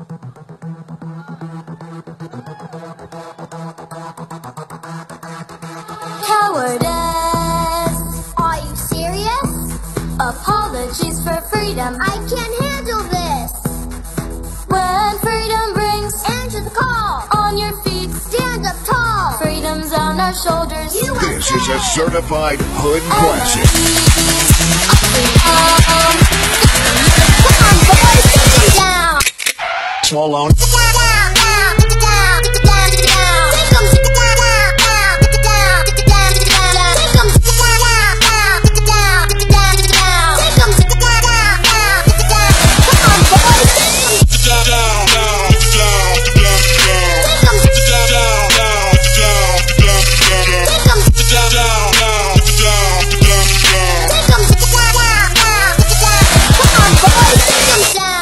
Cowardice. Are you serious? Apologies for freedom. I can't handle this. When freedom brings, answer the call. On your feet, stand up tall. Freedom's on our shoulders. USA. This is a certified hood classic. Come on, boys, sit down. Swallow.